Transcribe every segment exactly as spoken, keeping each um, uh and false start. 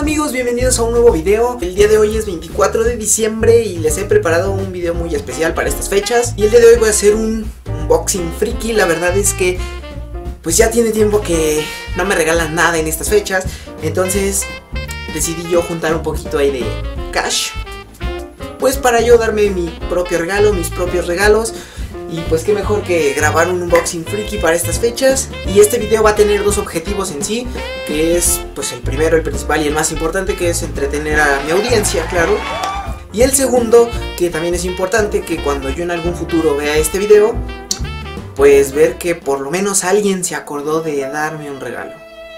amigos, bienvenidos a un nuevo video. El día de hoy es veinticuatro de diciembre y les he preparado un video muy especial para estas fechas. Y el día de hoy voy a hacer un unboxing friki. La verdad es que pues ya tiene tiempo que no me regalan nada en estas fechas. Entonces decidí yo juntar un poquito ahí de cash, pues para yo darme mi propio regalo, mis propios regalos. Y pues qué mejor que grabar un unboxing friki para estas fechas. Y este video va a tener dos objetivos en sí, que es pues el primero, el principal y el más importante, que es entretener a mi audiencia, claro. Y el segundo, que también es importante, que cuando yo en algún futuro vea este video, pues ver que por lo menos alguien se acordó de darme un regalo.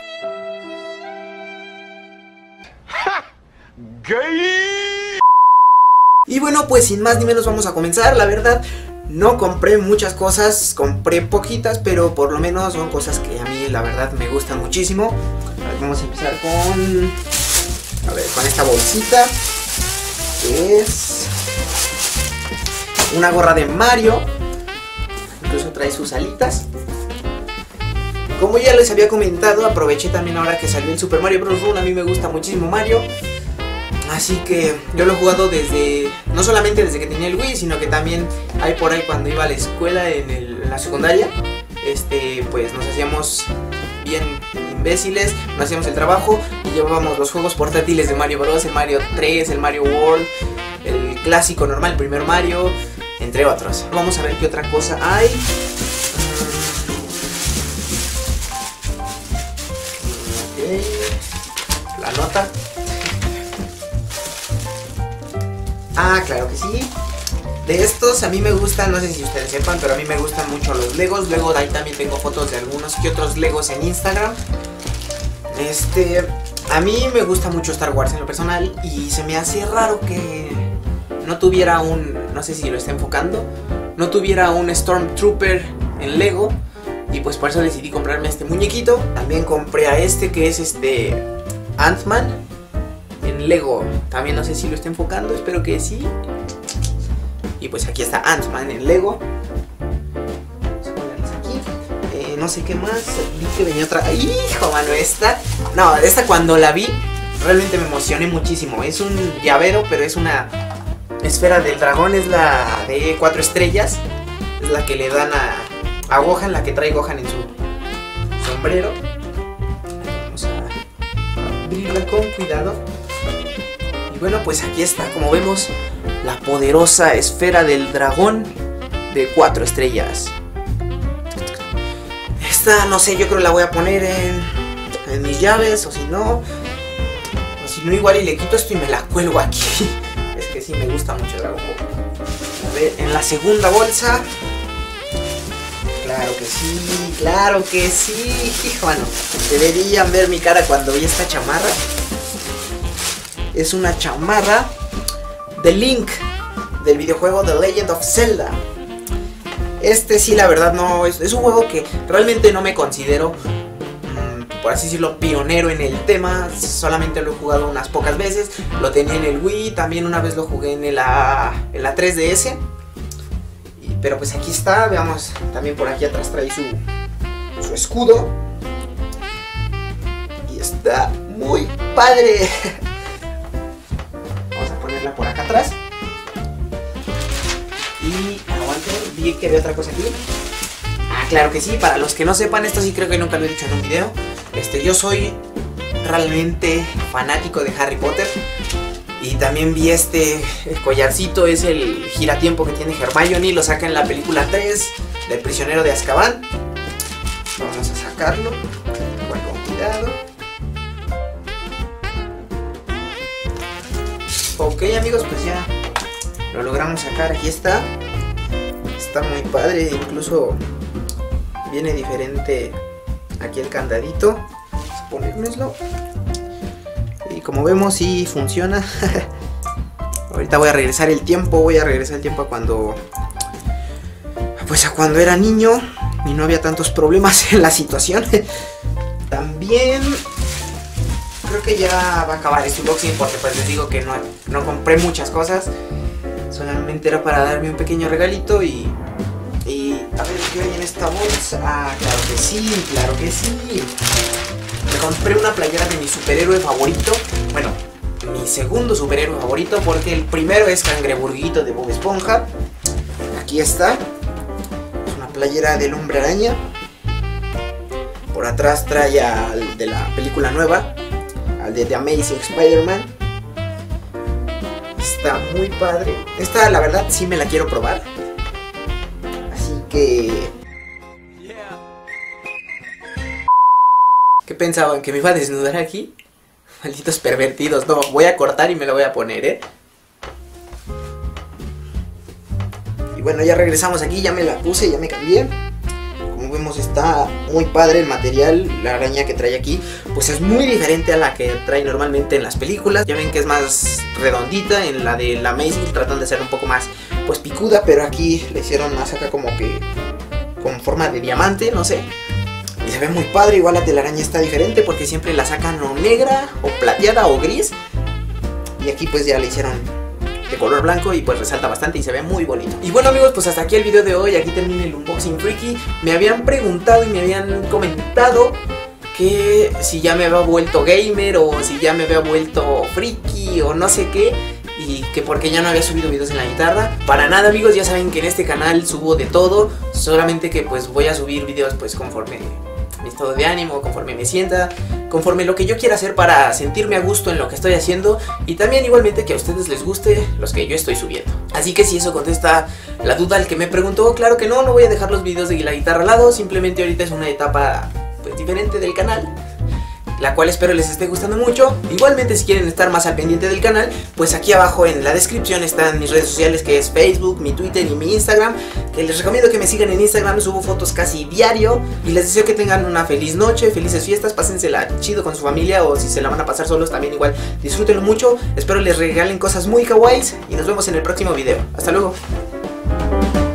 ¡Gay! Y bueno, pues sin más ni menos vamos a comenzar. La verdad, no compré muchas cosas, compré poquitas, pero por lo menos son cosas que a mí la verdad me gustan muchísimo. A ver, vamos a empezar con, a ver, con esta bolsita, que es una gorra de Mario. Incluso trae sus alitas. Como ya les había comentado, aproveché también ahora que salió el Super Mario Bros. Run. A mí me gusta muchísimo Mario, así que yo lo he jugado desde, no solamente desde que tenía el Wii, sino que también hay por ahí cuando iba a la escuela en, el, en la secundaria. Este, pues nos hacíamos bien imbéciles, nos hacíamos el trabajo y llevábamos los juegos portátiles de Mario Bros, el Mario tres, el Mario World, el clásico normal, el primer Mario, entre otros. Vamos a ver qué otra cosa hay. Okay. La nota. Ah, claro que sí. De estos a mí me gustan, no sé si ustedes sepan, pero a mí me gustan mucho los Legos. Luego de ahí también tengo fotos de algunos que otros Legos en Instagram. Este, a mí me gusta mucho Star Wars en lo personal y se me hace raro que no tuviera un, no sé si lo está enfocando, no tuviera un Stormtrooper en Lego. Y pues por eso decidí comprarme este muñequito. También compré a este que es este Ant-Man en Lego. También no sé si lo está enfocando, espero que sí. Y pues aquí está Ant-Man en Lego. Vamos a ponerlos aquí. Eh, no sé qué más. Vi que venía otra. ¡Hijo, mano! Esta. No, esta cuando la vi realmente me emocioné muchísimo. Es un llavero, pero es una esfera del dragón. Es la de cuatro estrellas. Es la que le dan a, a Gohan, la que trae Gohan en su sombrero. Vamos a abrirla con cuidado. Y bueno, pues aquí está, como vemos, la poderosa esfera del dragón de cuatro estrellas. Esta, no sé, yo creo que la voy a poner en, en mis llaves, o si no, o si no igual y le quito esto y me la cuelgo aquí. Es que sí me gusta mucho Dragon Ball. A ver, en la segunda bolsa. Claro que sí, claro que sí. Hijo, bueno, deberían ver mi cara cuando vi esta chamarra. Es una chamarra de Link, del videojuego The Legend of Zelda. Este sí, la verdad, no es, es un juego que realmente no me considero, mmm, por así decirlo, pionero en el tema. Solamente lo he jugado unas pocas veces. Lo tenía en el Wii, también una vez lo jugué en la, en la tres D S. Y, pero pues aquí está, veamos, también por aquí atrás trae su, su escudo. Y está muy padre. Por acá atrás. Y aguante, vi que había otra cosa aquí. Ah, claro que sí, para los que no sepan, esto sí creo que nunca lo he dicho en un video. Este, yo soy realmente fanático de Harry Potter. Y también vi este collarcito, es el giratiempo que tiene Hermione. Lo saca en la película tres del prisionero de Azkaban. Vamos a sacarlo. Igual con cuidado. Ok, amigos, pues ya lo logramos sacar. Aquí está. Está muy padre. Incluso viene diferente aquí el candadito. Vamos a ponérnoslo. Y como vemos, sí funciona. Ahorita voy a regresar el tiempo. Voy a regresar el tiempo a cuando, pues a cuando era niño y no había tantos problemas en la situación. También creo que ya va a acabar este unboxing porque pues les digo que no, no compré muchas cosas. Solamente era para darme un pequeño regalito y, y a ver qué hay en esta bolsa? Ah, claro que sí, claro que sí. Me compré una playera de mi superhéroe favorito. Bueno, mi segundo superhéroe favorito, porque el primero es Cangreburguito de Bob Esponja. Aquí está. Es una playera del Hombre Araña. Por atrás trae al de la película nueva, al de The Amazing Spider-Man. Está muy padre. Esta, la verdad, sí me la quiero probar. Así que... ¿qué pensaban? ¿Que me iba a desnudar aquí? Malditos pervertidos. No, voy a cortar y me la voy a poner, ¿eh? Y bueno, ya regresamos aquí. Ya me la puse, ya me cambié. Como vemos, está muy padre el material. La araña que trae aquí pues es muy diferente a la que trae normalmente en las películas. Ya ven que es más redondita. En la de la Amazing tratan de ser un poco más pues picuda, pero aquí le hicieron más acá como que con forma de diamante, no sé. Y se ve muy padre. Igual la telaraña está diferente porque siempre la sacan o negra o plateada o gris. Y aquí pues ya le hicieron de color blanco y pues resalta bastante y se ve muy bonito. Y bueno amigos, pues hasta aquí el video de hoy. Aquí termina el unboxing freaky. Me habían preguntado y me habían comentado que si ya me había vuelto gamer o si ya me había vuelto friki o no sé qué, y que porque ya no había subido videos en la guitarra. Para nada amigos, ya saben que en este canal subo de todo. Solamente que pues voy a subir videos pues conforme mi estado de ánimo, conforme me sienta, conforme lo que yo quiera hacer para sentirme a gusto en lo que estoy haciendo. Y también igualmente que a ustedes les guste los que yo estoy subiendo. Así que si eso contesta la duda al que me preguntó, claro que no, no voy a dejar los videos de la guitarra al lado. Simplemente ahorita es una etapa pues diferente del canal, la cual espero les esté gustando mucho. Igualmente si quieren estar más al pendiente del canal, pues aquí abajo en la descripción están mis redes sociales, que es Facebook, mi Twitter y mi Instagram, que les recomiendo que me sigan en Instagram. Subo fotos casi diario. Y les deseo que tengan una feliz noche, felices fiestas, pásensela chido con su familia, o si se la van a pasar solos también igual disfrútenlo mucho. Espero les regalen cosas muy kawaiis y nos vemos en el próximo video. Hasta luego.